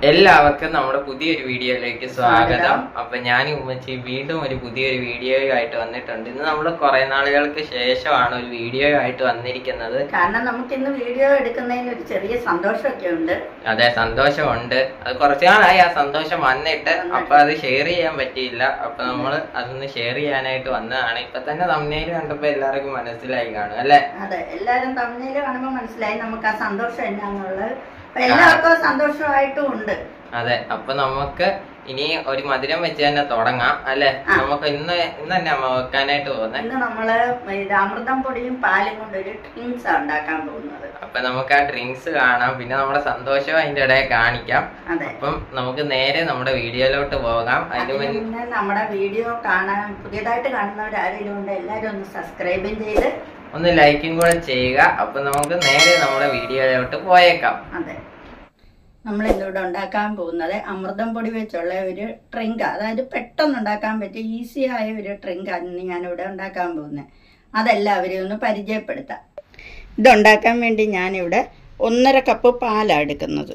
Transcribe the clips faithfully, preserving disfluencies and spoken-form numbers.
എല്ലാവർക്കും നമ്മുടെ പുതിയൊരു വീഡിയോയിലേക്ക് സ്വാഗതം. അപ്പൊ ഞാൻ ഉമ്മച്ചി വീണ്ടും ഒരു പുതിയൊരു വീഡിയോ ആയിട്ട് വന്നിട്ടുണ്ട്. ഇന്ന് നമ്മൾ കുറെ നാളുകൾക്ക് ശേഷമാണ് ഒരു വീഡിയോ ആയിട്ട് വന്നിരിക്കുന്നത്. കാരണം നമുക്ക് ഇന്ന് വീഡിയോ എടുക്കുന്നതിന് ഒരു ചെറിയ സന്തോഷമൊക്കെ ഉണ്ട്. അതെ, സന്തോഷമുണ്ട്. അത് കുറച്ചു നാളായി ആ സന്തോഷം വന്നിട്ട്. അപ്പൊ അത് ഷെയർ ചെയ്യാൻ പറ്റിയില്ല. അപ്പൊ നമ്മള് അതൊന്ന് ഷെയർ ചെയ്യാനായിട്ട് വന്നതാണ്. ഇപ്പൊ തന്നെ തമ്മിൽ കണ്ടപ്പോ എല്ലാവർക്കും മനസ്സിലായി കാണും അല്ലെ? അതെ, എല്ലാരും തമ്മിൽ കാണുമ്പോ മനസ്സിലായി നമുക്ക് ആ സന്തോഷം എന്നാന്നുള്ളത്. എല്ലാവർക്കും സന്തോഷമായിട്ടും ഉണ്ട്. അതെ, അപ്പൊ നമുക്ക് ഇനി ഒരു മധുരം വെച്ച് തന്നെ തുടങ്ങാം അല്ലെ? നമുക്ക് ഇന്ന് ഇന്ന് തന്നെ അമ്മ വെക്കാനായിട്ട് പോകുന്നത്. ഇന്ന് നമ്മള് അമൃതം പൊടിയും പാലും കൊണ്ട് ഒരു ഡ്രിങ്ക്സ് ഉണ്ടാക്കാൻ പോകുന്നത്. അപ്പൊ നമുക്ക് ആ ഡ്രിങ്ക്സ് കാണാം, പിന്നെ നമ്മുടെ സന്തോഷം അതിന്റെ ഇടയിൽ കാണിക്കാം. അതെ, അപ്പം നമുക്ക് നേരെ നമ്മുടെ വീഡിയോയിലോട്ട് പോകാം. അതിന് മുന്നേ നമ്മുടെ വീഡിയോ കാണാൻ പുതിയതായിട്ട് കാണുന്നവരാരെങ്കിലും ഉണ്ട്, എല്ലാരും ഒന്ന് സബ്സ്ക്രൈബും ചെയ്ത് ഒന്ന് ലൈക്കും കൂടെ ചെയ്യുക. അപ്പൊ നമുക്ക് നേരെ നമ്മുടെ വീഡിയോയിലോട്ട് പോയേക്കാം. അതെ, നമ്മൾ ഇന്നിവിടെ ഉണ്ടാക്കാൻ പോകുന്നത് അമൃതം പൊടി വെച്ചുള്ള ഒരു ഡ്രിങ്ക്, അതായത് പെട്ടെന്ന് ഉണ്ടാക്കാൻ പറ്റിയ ഈസി ആയ ഒരു ഡ്രിങ്കാണ് ഞാനിവിടെ ഉണ്ടാക്കാൻ പോകുന്നത്. അതെല്ലാവരെയും ഒന്ന് പരിചയപ്പെടുത്താം. ഇതുണ്ടാക്കാൻ വേണ്ടി ഞാനിവിടെ ഒന്നര കപ്പ് പാലാണ് എടുക്കുന്നത്.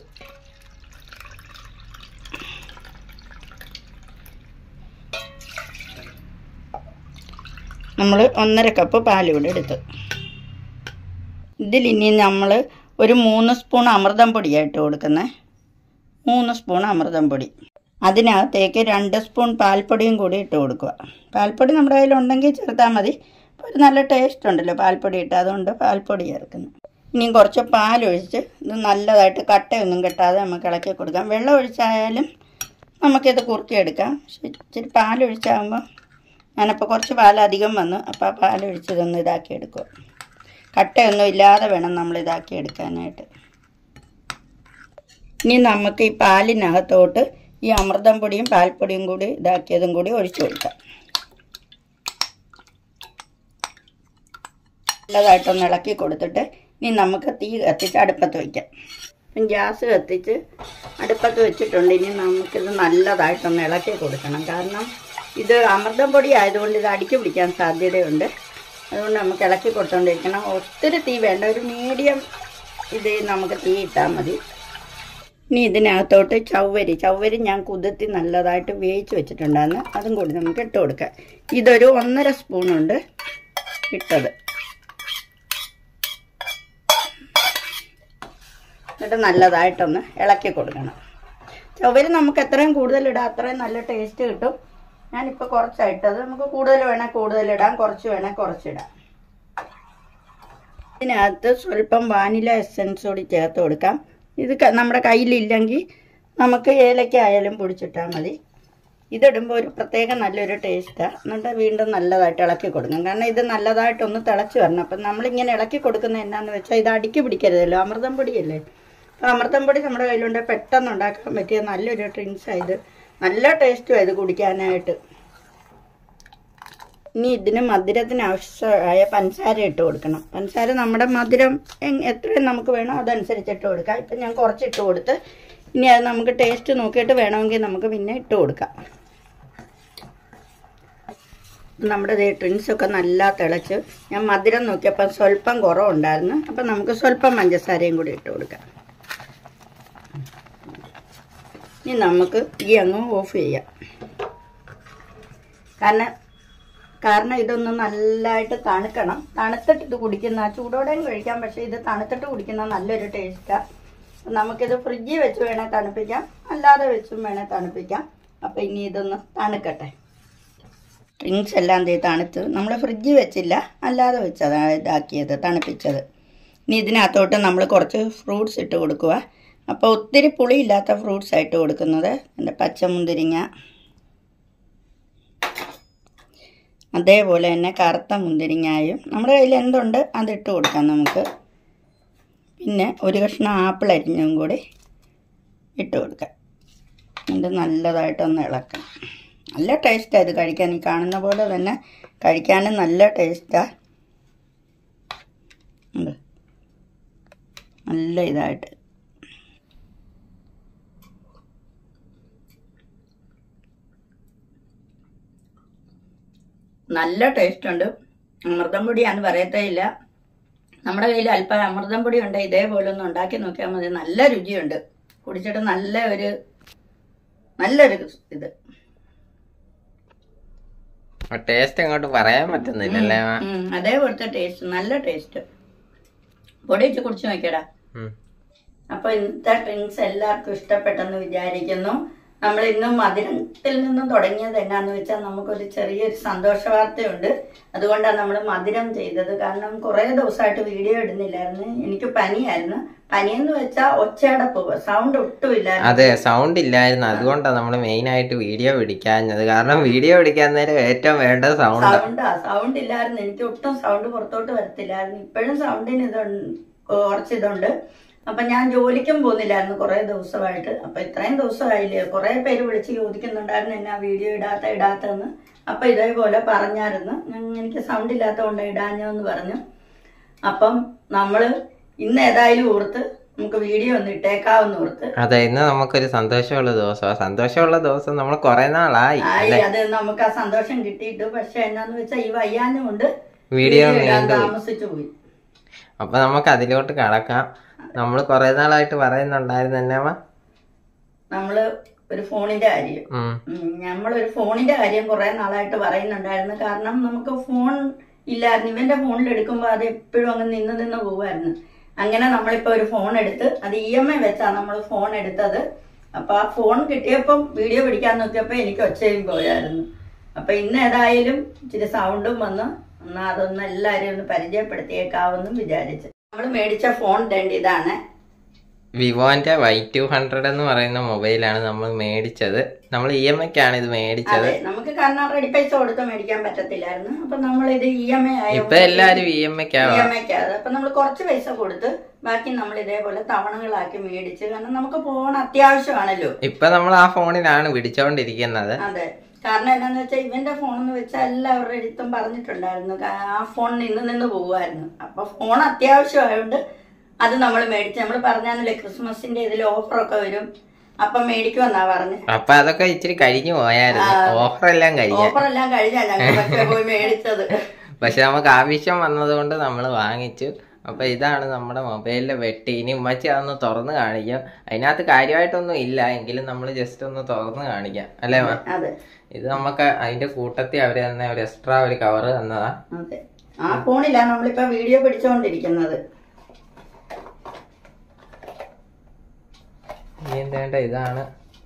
നമ്മൾ ഒന്നര കപ്പ് പാലിവിടെ എടുത്തു. ഇതിലിനി നമ്മൾ ഒരു മൂന്ന് സ്പൂൺ അമൃതം പൊടിയായിട്ട് കൊടുക്കുന്നത്. മൂന്ന് സ്പൂൺ അമൃതം പൊടി, അതിനകത്തേക്ക് രണ്ട് സ്പൂൺ പാൽപ്പൊടിയും കൂടി ഇട്ട് കൊടുക്കുക. പാൽപ്പൊടി നമ്മുടെ കയ്യിലുണ്ടെങ്കിൽ ചേർത്താൽ മതി. അപ്പോൾ ഒരു നല്ല ടേസ്റ്റ് ഉണ്ടല്ലോ പാൽപ്പൊടി ഇട്ട്, അതുകൊണ്ട് പാൽപ്പൊടി ചേർക്കുന്നു. ഇനിയും കുറച്ച് പാലൊഴിച്ച് ഇത് നല്ലതായിട്ട് കട്ടയൊന്നും കെട്ടാതെ നമുക്ക് ഇളക്കി കൊടുക്കാം. വെള്ളം ഒഴിച്ചായാലും നമുക്കിത് കുറുക്കിയെടുക്കാം. പക്ഷെ ഇച്ചിരി പാലൊഴിച്ചാകുമ്പോൾ ഞാനപ്പോൾ കുറച്ച് പാലധികം വന്നു, അപ്പോൾ ആ പാലൊഴിച്ചതൊന്ന് ഇതാക്കി എടുക്കുക. കട്ടയൊന്നും ഇല്ലാതെ വേണം നമ്മൾ ഇതാക്കി എടുക്കാനായിട്ട്. ഇനി നമുക്ക് ഈ പാലിനകത്തോട്ട് ഈ അമൃതം പൊടിയും പാൽപ്പൊടിയും കൂടി ഇതാക്കിയതും കൂടി ഒഴിച്ചു കൊടുക്കാം. നല്ലതായിട്ടൊന്ന് ഇളക്കി കൊടുത്തിട്ട് ഇനി നമുക്ക് തീ കത്തിച്ച് അടുപ്പത്ത് വയ്ക്കാം. ഇപ്പം ഗ്യാസ് കത്തിച്ച് അടുപ്പത്ത് വെച്ചിട്ടുണ്ട്. ഇനി നമുക്കിത് നല്ലതായിട്ടൊന്ന് ഇളക്കി കൊടുക്കണം. കാരണം ഇത് അമൃതം പൊടി ആയതുകൊണ്ട് ഇത് അടിക്ക് പിടിക്കാൻ സാധ്യതയുണ്ട്. അതുകൊണ്ട് നമുക്ക് ഇളക്കി കൊടുത്തോണ്ടിരിക്കണം. ഒത്തിരി തീ വേണ്ട, ഒരു മീഡിയം ഇത് നമുക്ക് തീ ഇട്ടാൽ മതി. ഇനി ഇതിനകത്തോട്ട് ചവ്വരി ചവ്വരി ഞാൻ കുതിർത്തി നല്ലതായിട്ട് വേവിച്ച് വെച്ചിട്ടുണ്ടായിരുന്നു, അതും കൂടി നമുക്ക് ഇട്ട് കൊടുക്കാം. ഇതൊരു ഒന്നര സ്പൂണുണ്ട് ഇട്ടത്. എന്നിട്ട് നല്ലതായിട്ടൊന്ന് ഇളക്കി കൊടുക്കണം. ചവ്വരി നമുക്ക് എത്രയും കൂടുതലിടാം അത്രയും നല്ല ടേസ്റ്റ് കിട്ടും. ഞാനിപ്പോൾ കുറച്ചായിട്ടത്, നമുക്ക് കൂടുതൽ വേണേൽ കൂടുതലിടാം, കുറച്ച് വേണേൽ കുറച്ചിടാം. ഇതിനകത്ത് സ്വല്പം വാനില എസൻസ് കൂടി ചേർത്ത് കൊടുക്കാം. ഇത് നമ്മുടെ കയ്യിലില്ലെങ്കിൽ നമുക്ക് ഏലക്ക ആയാലും പൊടിച്ചിട്ടാൽ മതി. ഇതിടുമ്പോൾ ഒരു പ്രത്യേക നല്ലൊരു ടേസ്റ്റാണ്. എന്നിട്ട് വീണ്ടും നല്ലതായിട്ട് ഇളക്കി കൊടുക്കണം. കാരണം ഇത് നല്ലതായിട്ടൊന്ന് തിളച്ച് വരണം. അപ്പം നമ്മളിങ്ങനെ ഇളക്കി കൊടുക്കുന്നത് എന്നാന്ന് വെച്ചാൽ ഇത് അടിക്ക് പിടിക്കരുതല്ലോ, അമൃതം പൊടിയല്ലേ. അപ്പോൾ അമൃതം പൊടി നമ്മുടെ കയ്യിലുണ്ട്, പെട്ടെന്ന് ഉണ്ടാക്കാൻ പറ്റിയ നല്ലൊരു ഡ്രിങ്ക്സാണ് ഇത്. നല്ല ടേസ്റ്റും ഇത് കുടിക്കാനായിട്ട്. ഇനി ഇതിന് മധുരത്തിന് ആവശ്യമായ പഞ്ചസാര ഇട്ട് കൊടുക്കണം. പഞ്ചസാര നമ്മുടെ മധുരം എത്രയും നമുക്ക് വേണോ അതനുസരിച്ച് ഇട്ട് കൊടുക്കാം. ഇപ്പം ഞാൻ കുറച്ച് ഇട്ട് കൊടുത്ത് ഇനി അത് നമുക്ക് ടേസ്റ്റ് നോക്കിയിട്ട് വേണമെങ്കിൽ നമുക്ക് പിന്നെ ഇട്ട് കൊടുക്കാം. നമ്മുടെ ഈ ഡ്രിങ്ക്സൊക്കെ നല്ല തിളച്ച് ഞാൻ മധുരം നോക്കിയപ്പോൾ സ്വല്പം കുറവുണ്ടായിരുന്നു. അപ്പം നമുക്ക് സ്വല്പം പഞ്ചസാരയും കൂടി ഇട്ട് കൊടുക്കാം. ഇനി നമുക്ക് ഈ അങ്ങ് ഓഫ് ചെയ്യാം. കാരണം കാരണം ഇതൊന്ന് നല്ലതായിട്ട് തണുക്കണം. തണുത്തിട്ട് ഇത് കുടിക്കുന്ന, ചൂടോടെയും കഴിക്കാം, പക്ഷേ ഇത് തണുത്തിട്ട് കുടിക്കുന്ന നല്ലൊരു ടേസ്റ്റാണ്. നമുക്കിത് ഫ്രിഡ്ജിൽ വെച്ച് വേണേൽ തണുപ്പിക്കാം, അല്ലാതെ വെച്ചും വേണേൽ തണുപ്പിക്കാം. അപ്പോൾ ഇനി ഇതൊന്ന് തണുക്കട്ടെ. ഡ്രിങ്ക്സ് എല്ലാം തീ തണുത്ത് നമ്മൾ ഫ്രിഡ്ജിൽ വെച്ചില്ല, അല്ലാതെ വെച്ചതാണ് ഇതാക്കിയത്, തണുപ്പിച്ചത്. ഇനി ഇതിനകത്തോട്ട് നമ്മൾ കുറച്ച് ഫ്രൂട്ട്സ് ഇട്ട് കൊടുക്കുക. അപ്പോൾ ഒത്തിരി പുളിയില്ലാത്ത ഫ്രൂട്ട്സ് ആയിട്ട് കൊടുക്കുന്നത്. എൻ്റെ പച്ചമുന്തിരിങ്ങ, അതേപോലെ തന്നെ കറുത്ത മുന്തിരിങ്ങായും നമ്മുടെ കയ്യിൽ എന്തുണ്ട് അതിട്ട് കൊടുക്കാം നമുക്ക്. പിന്നെ ഒരു കഷ്ണം ആപ്പിൾ അരിഞ്ഞും കൂടി ഇട്ട് കൊടുക്കാം. ഇത് നല്ലതായിട്ടൊന്ന് ഇളക്കാം. നല്ല ടേസ്റ്റാണ് ഇത് കഴിക്കാൻ. ഈ കാണുന്ന പോലെ തന്നെ കഴിക്കാനും നല്ല ടേസ്റ്റാണ്. നല്ല ഇതായിട്ട് നല്ല ടേസ്റ്റ് ഉണ്ട്. അമൃതം പൊടിയാന്ന് പറയത്തേ ഇല്ല. നമ്മുടെ കയ്യിൽ അല്പം അമൃതം പൊടി ഉണ്ട്, ഇതേപോലെ ഒന്ന് ഉണ്ടാക്കി നോക്കിയാൽ മതി. നല്ല രുചിയുണ്ട്. കുടിച്ചിട്ട് നല്ല ഒരു നല്ലൊരു ഇത് ടേസ്റ്റ് അങ്ങോട്ട് പറയാൻ പറ്റുന്നില്ലല്ലേ? അതേപോലത്തെ ടേസ്റ്റ്, നല്ല ടേസ്റ്റ്. പൊടി വെച്ച് കുടിച്ചു നോക്കിയടാ. അപ്പൊ ഇന്നത്തെ ഡ്രിങ്ക്സ് എല്ലാവർക്കും ഇഷ്ടപ്പെട്ടെന്ന് വിചാരിക്കുന്നു. നമ്മൾ ഇന്നും മധുരത്തിൽ നിന്നും തുടങ്ങിയത് എന്നാന്ന് വെച്ചാൽ നമുക്കൊരു ചെറിയൊരു സന്തോഷ വാർത്തയുണ്ട്. അതുകൊണ്ടാണ് നമ്മൾ മധുരം ചെയ്തത്. കാരണം കുറെ ദിവസമായിട്ട് വീഡിയോ ഇടുന്നില്ലായിരുന്നു. എനിക്ക് പനിയായിരുന്നു. പനിയെന്ന് വെച്ചാൽ ഒച്ചയടപ്പ്, സൗണ്ട് ഒട്ടും ഇല്ലായിരുന്നു. അതെ, സൗണ്ട് ഇല്ലായിരുന്നു. അതുകൊണ്ടാണ് നമ്മൾ മെയിൻ ആയിട്ട് വീഡിയോ പിടിക്കാഞ്ഞത്. കാരണം വീഡിയോ പിടിക്കാൻ നേരം ഏറ്റവും വേണ്ടത് സൗണ്ട്. സൗണ്ടാ സൗണ്ട് ഇല്ലായിരുന്നു. എനിക്ക് ഒട്ടും സൗണ്ട് പുറത്തോട്ട് വരത്തില്ലായിരുന്നു. ഇപ്പോഴും സൗണ്ടിന് ഇതുണ്ട്, കുറച്ചിതുണ്ട്. അപ്പൊ ഞാൻ ജോലിക്കും പോകുന്നില്ലായിരുന്നു കുറെ ദിവസമായിട്ട്. അപ്പൊ ഇത്രയും ദിവസമായില്ലേ, കുറെ പേര് വിളിച്ച് ചോദിക്കുന്നുണ്ടായിരുന്നു എന്നാ വീഡിയോ ഇടാത്ത ഇടാത്തെന്ന്. അപ്പൊ ഇതേപോലെ പറഞ്ഞായിരുന്നു, എനിക്ക് സൗണ്ട് ഇല്ലാത്തതുകൊണ്ട് ഇടാഞ്ഞെന്ന് പറഞ്ഞു. അപ്പം നമ്മള് ഇന്ന് ഏതായാലും ഓർത്ത് നമുക്ക് വീഡിയോ ഒന്ന് ഇട്ടേക്കാവുന്ന ഓർത്ത്. അതെ, ഇന്ന് നമുക്കൊരു സന്തോഷമുള്ള ദിവസമാണ്. സന്തോഷമുള്ള ദിവസം നമ്മൾ കുറെ നാളായി ആയി അത് നമുക്ക് ആ സന്തോഷം കിട്ടിയിട്ട്. പക്ഷെ എന്നാന്ന് വെച്ചാൽ ഈ വയ്യാഞ്ഞുകൊണ്ട് വീഡിയോ താമസിച്ചു പോയി. അപ്പൊ നമുക്ക് അതിലോട്ട് കടക്കാം. നമ്മള് കൊറേ നാളായിട്ട് പറയുന്നുണ്ടായിരുന്നു എന്നാമ നമ്മള് ഒരു ഫോണിന്റെ കാര്യം നമ്മളൊരു ഫോണിന്റെ കാര്യം കുറെ നാളായിട്ട് പറയുന്നുണ്ടായിരുന്നു. കാരണം നമുക്ക് ഫോൺ ഇല്ലായിരുന്നു. ഇവന്റെ ഫോണിൽ എടുക്കുമ്പോ അത് എപ്പോഴും അങ്ങ് നിന്ന് നിന്ന് പോവായിരുന്നു. അങ്ങനെ നമ്മളിപ്പോ ഒരു ഫോൺ എടുത്ത്, അത് ഇ എം ഐ വെച്ചാണ് നമ്മൾ ഫോൺ എടുത്തത്. അപ്പൊ ആ ഫോൺ കിട്ടിയപ്പം വീഡിയോ പിടിക്കാൻ നോക്കിയപ്പോ എനിക്ക് ഒച്ചയും പോയായിരുന്നു. അപ്പൊ ഇന്ന് ഏതായാലും ഇച്ചിരി സൗണ്ടും വന്ന് എന്നാ അതൊന്ന് എല്ലാരും ഒന്ന് പരിചയപ്പെടുത്തിയേക്കാവെന്നും വിചാരിച്ചു. നമ്മൾ മേടിച്ച ഫോൺ രണ്ട് ഇതാണ്. വിവോന്റെ വൈ ടു ഹൺഡ്രഡ് എന്ന് പറയുന്ന മൊബൈലാണ് നമ്മൾ മേടിച്ചത്. നമ്മൾ ഇ എം ഐക്കാണ് ഇത് മേടിച്ചത്. നമുക്ക് കാരണം റെഡി പൈസ കൊടുത്ത് മേടിക്കാൻ പറ്റത്തില്ലായിരുന്നു. അപ്പൊ നമ്മൾ ഇത് ഇ എം ഐ ആയി. ഇപ്പൊ എല്ലാരും ഇ എം ഐക്കാണ്. ഇ എം ഐക്കാണ്. അപ്പൊ നമ്മൾ കുറച്ച് പൈസ കൊടുത്ത് ബാക്കി നമ്മൾ ഇതേപോലെ തവണകളാക്കി മേടിച്ച്. കാരണം നമുക്ക് ഫോൺ അത്യാവശ്യമാണല്ലോ. ഇപ്പൊ നമ്മൾ ആ ഫോണിലാണ് പിടിച്ചോണ്ടിരിക്കുന്നത്. അതെ, കാരണം എന്താന്ന് വെച്ചാൽ ഇവന്റെ ഫോൺ എന്ന് വെച്ചാൽ എല്ലാവരുടെ അടുത്തും പറഞ്ഞിട്ടുണ്ടായിരുന്നു ആ ഫോൺ നിന്ന് നിന്ന് പോവുമായിരുന്നു. അപ്പൊ ഫോൺ അത്യാവശ്യമായോണ്ട് അത് നമ്മൾ മേടിച്ചു. നമ്മൾ പറഞ്ഞാലേ ക്രിസ്മസിന്റെ ഇതിൽ ഓഫറൊക്കെ വരും, അപ്പൊ മേടിക്കുമെന്നാ പറഞ്ഞു. അപ്പൊ അതൊക്കെ ഇച്ചിരി കഴിഞ്ഞു പോയായിരുന്നു. ഓഫർ എല്ലാം കഴിഞ്ഞു. ഓഫർ എല്ലാം കഴിഞ്ഞാ ഞങ്ങൾ പക്ഷേ പോയി മേടിച്ചത്. പക്ഷെ നമുക്ക് ആവശ്യം വന്നത് കൊണ്ട് നമ്മൾ വാങ്ങിച്ചു. അപ്പൊ ഇതാണ് നമ്മുടെ മൊബൈലിലെ വെട്ടി. ഇനി ഉമ്മച്ചി അതൊന്ന് തുറന്ന് കാണിക്കാം. അതിനകത്ത് കാര്യമായിട്ടൊന്നും ഇല്ല, എങ്കിലും നമ്മൾ ജസ്റ്റ് ഒന്ന് തുറന്ന് കാണിക്കാം അല്ലേ മാ? ഇത് നമുക്ക് അതിന്റെ കൂട്ടത്തിൽ അവര് തന്നെ ഒരു എക്സ്ട്രാ ഒരു കവർ തന്നതാ. അതെ, ആ ഫോണിലാണ് നമ്മളിപ്പോ വീഡിയോ പിടിച്ചോണ്ടിരിക്കുന്നത്. വേണ്ട, ഇതാണ്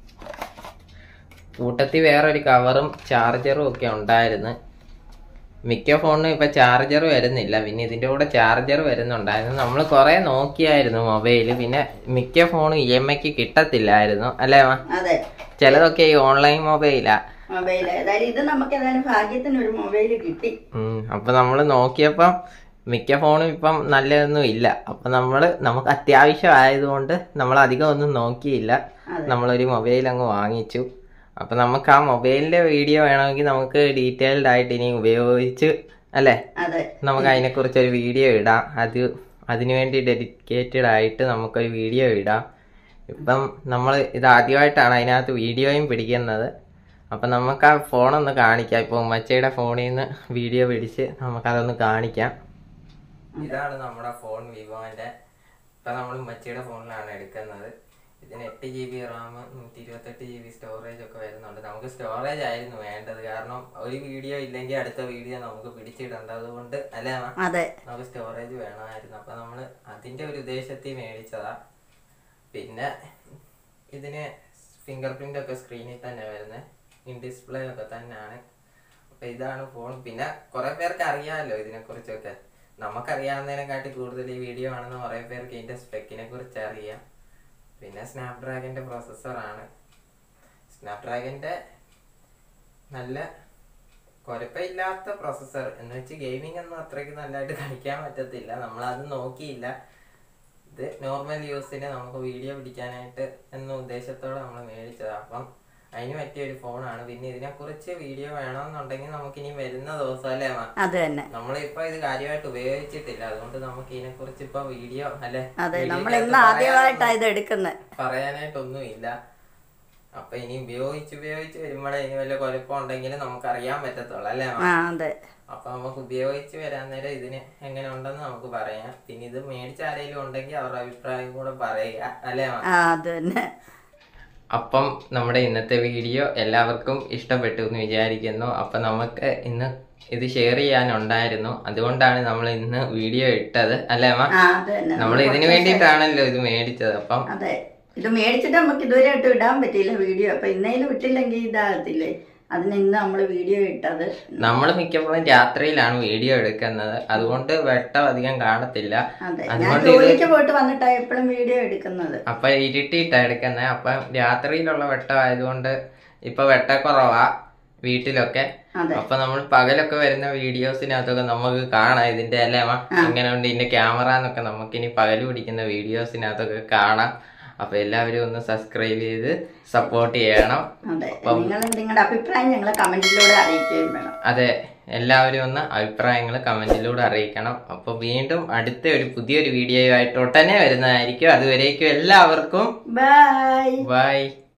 കൂട്ടത്തിൽ വേറൊരു കവറും ചാർജറും ഒക്കെ ഉണ്ടായിരുന്നു. മിക്ക ഫോണിനും ഇപ്പൊ ചാർജർ വരുന്നില്ല, പിന്നെ ഇതിന്റെ കൂടെ ചാർജർ വരുന്നുണ്ടായിരുന്നു. നമ്മൾ കുറെ നോക്കിയായിരുന്നു മൊബൈല്, പിന്നെ മിക്ക ഫോണും ഇ എം ഐക്ക് കിട്ടത്തില്ലായിരുന്നു അല്ലേ മാ? ചിലതൊക്കെ ഈ ഓൺലൈൻ മൊബൈലാ. മൊബൈൽ ഏതായാലും ഇത് നമുക്ക് ഏതായാലും ഭാഗ്യത്തിന് ഒരു മൊബൈൽ കിട്ടി. അപ്പൊ നമ്മള് നോക്കിയപ്പം മിക്ക ഫോണും ഇപ്പം നല്ലതൊന്നും ഇല്ല. അപ്പൊ നമ്മള് നമുക്ക് അത്യാവശ്യം ആയതുകൊണ്ട് നമ്മൾ അധികം ഒന്നും നോക്കിയില്ല, നമ്മളൊരു മൊബൈൽ അങ്ങ് വാങ്ങിച്ചു. അപ്പൊ നമുക്ക് ആ മൊബൈലിന്റെ വീഡിയോ വേണമെങ്കിൽ നമുക്ക് ഡീറ്റെയിൽഡ് ആയിട്ട് ഇനി ഉപയോഗിച്ച് അല്ലെ നമുക്ക് അതിനെ കുറിച്ച് ഒരു വീഡിയോ ഇടാം. അത് അതിനുവേണ്ടി ഡെഡിക്കേറ്റഡ് ആയിട്ട് നമുക്കൊരു വീഡിയോ ഇടാം. ഇപ്പം നമ്മൾ ഇത് ആദ്യമായിട്ടാണ് അതിനകത്ത് വീഡിയോയും പിടിക്കുന്നത്. അപ്പൊ നമുക്ക് ആ ഫോണൊന്ന് കാണിക്കാം. ഇപ്പൊ ഉമ്മച്ചയുടെ ഫോണിൽ നിന്ന് വീഡിയോ പിടിച്ച് നമുക്കതൊന്ന് കാണിക്കാം. ഇതാണ് നമ്മുടെ ഫോൺ, വിവോന്റെ. ഇപ്പൊ നമ്മൾ ഉമ്മച്ചയുടെ ഫോണിലാണ് എടുക്കുന്നത്. ഇതിന് എട്ട് ജി ബി റാം, നൂറ്റി ഇരുപത്തെട്ട് ജി ബി സ്റ്റോറേജ് ഒക്കെ വരുന്നുണ്ട്. നമുക്ക് സ്റ്റോറേജ് ആയിരുന്നു വേണ്ടത്, കാരണം ഒരു വീഡിയോ ഇല്ലെങ്കിൽ അടുത്ത വീഡിയോ നമുക്ക് പിടിച്ചിടേണ്ടത് കൊണ്ട് അല്ലേ നമുക്ക് സ്റ്റോറേജ് വേണമായിരുന്നു. അപ്പൊ നമ്മള് അതിന്റെ ഒരു ഉദ്ദേശത്തിൽ മേടിച്ചതാ. പിന്നെ ഇതിന് ഫിംഗർ പ്രിന്റ് ഒക്കെ സ്ക്രീനിൽ തന്നെ വരുന്നത്, ഇൻ ഡിസ്പ്ലേ ഒക്കെ തന്നെയാണ്. അപ്പൊ ഇതാണ് ഫോൺ. പിന്നെ കുറെ പേർക്ക് അറിയാമല്ലോ ഇതിനെ കുറിച്ചൊക്കെ. നമുക്കറിയാവുന്നതിനെക്കാട്ടി കൂടുതൽ ഈ വീഡിയോ ആണെന്ന് കുറെ പേർക്ക് ഇതിന്റെ സ്പെക്കിനെ കുറിച്ച് അറിയാം. പിന്നെ സ്നാപ്ഡ്രാഗന്റെ പ്രോസസ്സറാണ്. സ്നാപ്ഡ്രാഗന്റെ നല്ല കുഴപ്പമില്ലാത്ത പ്രോസസ്സർ എന്ന് വെച്ച് ഗെയിമിംഗ് ഒന്നും അത്രയ്ക്ക് നല്ലതായിട്ട് കളിക്കാൻ പറ്റത്തില്ല. നമ്മളത് നോക്കിയില്ല. ഇത് നോർമൽ യൂസിന് നമുക്ക് വീഡിയോ പിടിക്കാനായിട്ട് എന്ന ഉദ്ദേശത്തോടെ നമ്മൾ മേടിച്ചതാണ്. അപ്പം അതിന് പറ്റിയ ഒരു ഫോണാണ്. പിന്നെ ഇതിനെ കുറിച്ച് വീഡിയോ വേണമെന്നുണ്ടെങ്കിൽ നമുക്ക് ഇനി വരുന്ന ദിവസം അല്ലേ നമ്മളിപ്പോ ഇത് കാര്യമായിട്ട് ഉപയോഗിച്ചിട്ടില്ല, അതുകൊണ്ട് നമുക്ക് ഇതിനെ കുറിച്ച് ഇപ്പൊ വീഡിയോ അല്ലെ പറയാനായിട്ടൊന്നും ഇല്ല. അപ്പൊ ഇനി ഉപയോഗിച്ച് ഉപയോഗിച്ച് വരുമ്പോഴേ ഇനി വല്ല കുഴപ്പം ഉണ്ടെങ്കിലും നമുക്ക് അറിയാൻ പറ്റത്തുള്ളൂ അല്ലേ? അതെ. അപ്പൊ നമുക്ക് ഉപയോഗിച്ച് വരാൻ നേരം ഇതിന് എങ്ങനെ ഉണ്ടെന്ന് നമുക്ക് പറയാം. പിന്നെ ഇത് മേടിച്ച ആരെങ്കിലും ഉണ്ടെങ്കിൽ അവരുടെ അഭിപ്രായം കൂടെ പറയുക അല്ലേ? അത് തന്നെ. അപ്പം നമ്മുടെ ഇന്നത്തെ വീഡിയോ എല്ലാവർക്കും ഇഷ്ടപ്പെട്ടു എന്ന് വിചാരിക്കുന്നു. അപ്പൊ നമുക്ക് ഇന്ന് ഇത് ഷെയർ ചെയ്യാനുണ്ടായിരുന്നു, അതുകൊണ്ടാണ് നമ്മൾ ഇന്ന് വീഡിയോ ഇട്ടത് അല്ലേ അമ്മ? നമ്മൾ ഇതിനു വേണ്ടിയിട്ടാണല്ലോ ഇത് മേടിച്ചത്. അപ്പം അതെ, ഇത് മേടിച്ചിട്ട് നമുക്ക് ഇതുവരെ ആയിട്ട് ഇടാൻ പറ്റിയില്ല വീഡിയോ. അപ്പൊ ഇന്നേലും ഇട്ടില്ലെങ്കിൽ ഇതാകത്തില്ലേ, അതിന് ഇന്ന് നമ്മൾ വീഡിയോ ഇട്ടത്. നമ്മൾ മിക്കപ്പോഴും രാത്രിയിലാണ് വീഡിയോ എടുക്കുന്നത്, അതുകൊണ്ട് വെട്ടം അധികം കാണത്തില്ല. അതുകൊണ്ട് ജോലിക്ക് പോയിട്ട് വന്നിട്ടാ എപ്പോഴും വീഡിയോ എടുക്കുന്നത്. അപ്പൊ ഇരുട്ടിയിട്ടാ എടുക്കുന്നത്. അപ്പൊ രാത്രിയിലുള്ള വെട്ടം ആയതുകൊണ്ട് ഇപ്പൊ വെട്ടക്കുറവാ വീട്ടിലൊക്കെ. അപ്പൊ നമ്മൾ പകലൊക്കെ വരുന്ന വീഡിയോസിനകത്തൊക്കെ നമുക്ക് കാണാം ഇതിന്റെ അല്ലേ അമ്മ എങ്ങനെ ഉണ്ട് ഇതിന്റെ ക്യാമറ എന്നൊക്കെ നമുക്ക് ഇനി പകല് പിടിക്കുന്ന വീഡിയോസിനകത്തൊക്കെ കാണാം. അപ്പൊ എല്ലാവരും ഒന്ന് സബ്സ്ക്രൈബ് ചെയ്ത് സപ്പോർട്ട് ചെയ്യണം. നിങ്ങളുടെ അഭിപ്രായം ഞങ്ങളെ കമന്റിലൂടെ അറിയിക്കുകയും വേണം. അതെ, എല്ലാവരും ഒന്ന് അഭിപ്രായങ്ങൾ കമന്റിലൂടെ അറിയിക്കണം. അപ്പൊ വീണ്ടും അടുത്ത ഒരു പുതിയൊരു വീഡിയോ ആയിട്ട് ഉടനെ വരുന്നതായിരിക്കും. അതുവരേക്കും എല്ലാവർക്കും ബൈ ബൈ.